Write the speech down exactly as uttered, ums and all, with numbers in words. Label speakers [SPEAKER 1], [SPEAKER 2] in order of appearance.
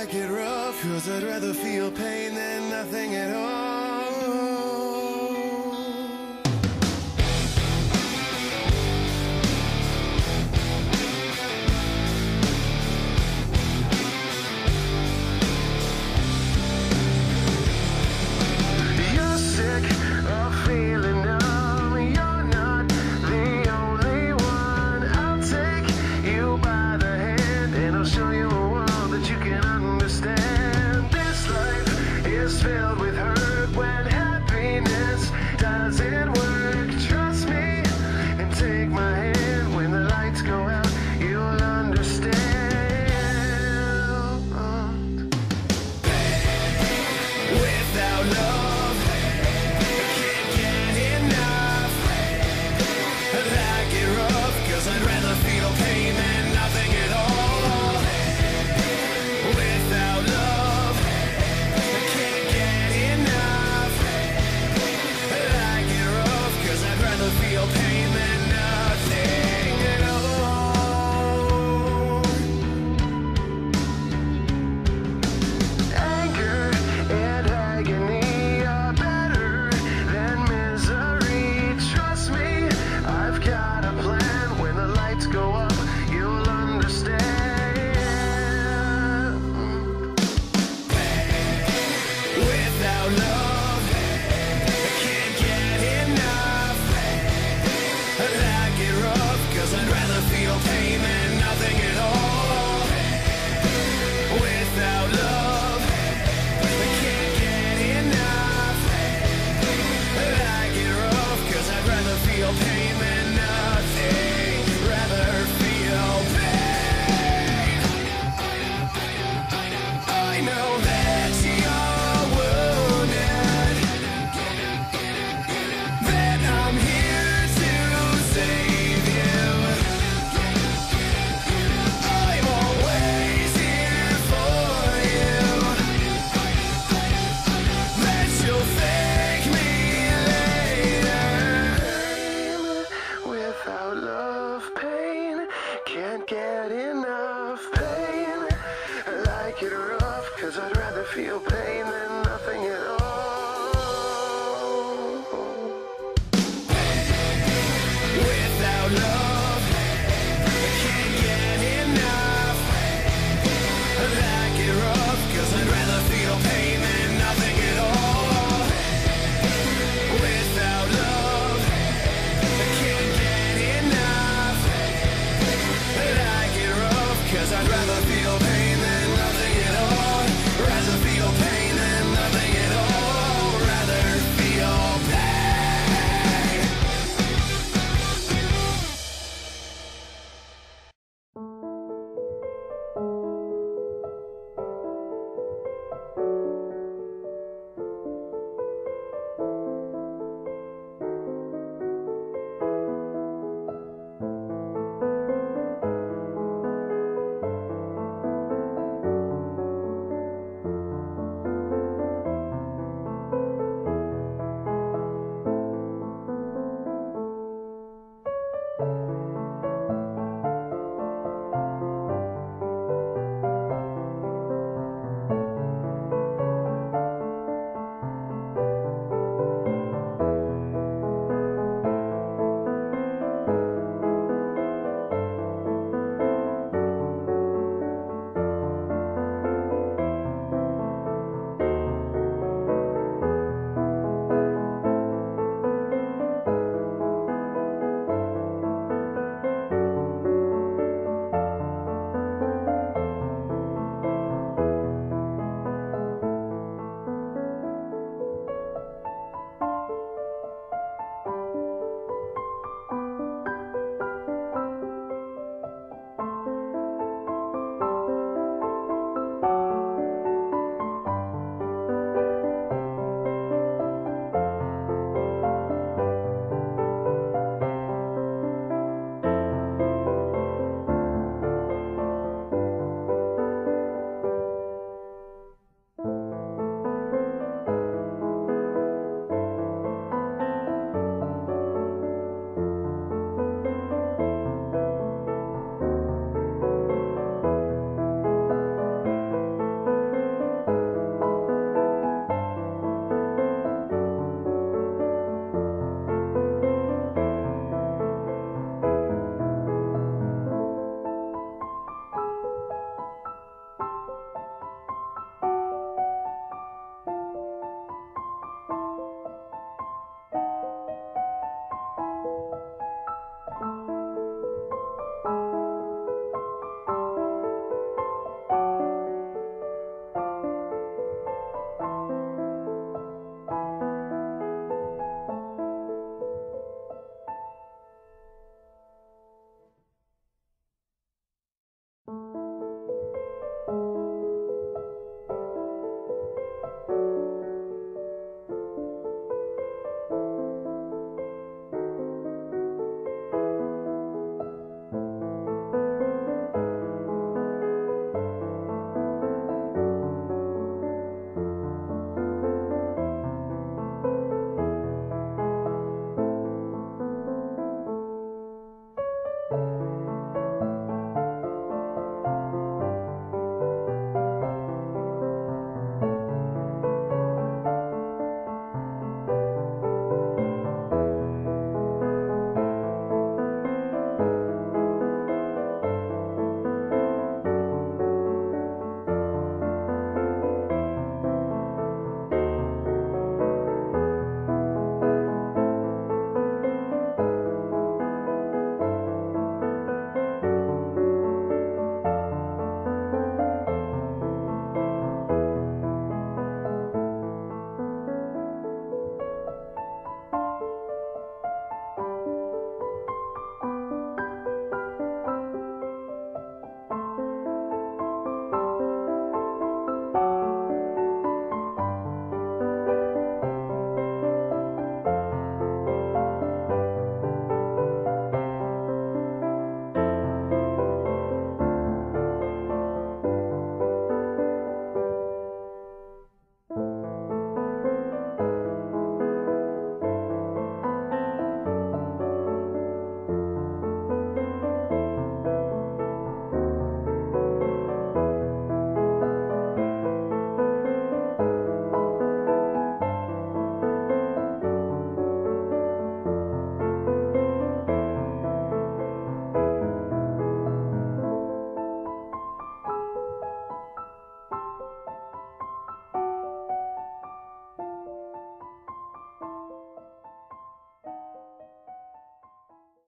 [SPEAKER 1] like it rough, 'cause I'd rather feel pain than nothing at all. You're sick of feeling numb. You're not the only one. I'll take you by the hand and I'll show you a world that you can understand. This life is filled with hurt when happiness doesn't work. Trust me and take my hand. When the lights go out, you'll understand. Without love, can't get enough. I like it rough, 'cause I'd rather feel pain than nothing at all. Without love, I can't get enough. I like it rough, 'cause I'd rather feel pain than nothing at all. Anger and agony are better than misery. Trust me, I've got a plan. When the lights go up, you'll understand. Without love, I can't get enough. I like it rough, 'cause I'd rather feel pain than nothing at all. Without love, I can't get enough. I like it rough, 'cause I'd rather feel pain than nothing. Rather feel pain. I know that you're wounded, that I'm here to save you. I'm always here for you. That you'll thank me later. Without love, pain, can't get enough pain. I like it rough, 'cause I'd rather feel pain.